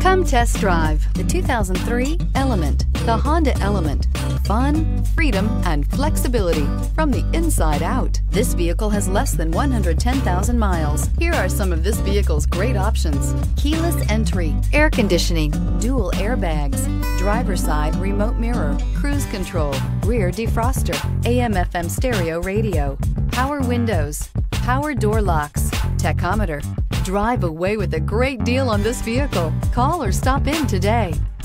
Come test drive the 2003 Element. The Honda Element. Fun, freedom, and flexibility from the inside out. This vehicle has less than 110,000 miles. Here are some of this vehicle's great options: keyless entry, air conditioning, dual airbags, driver's side remote mirror, cruise control, rear defroster, AM/FM stereo radio, power windows, power door locks, tachometer. Drive away with a great deal on this vehicle. Call or stop in today.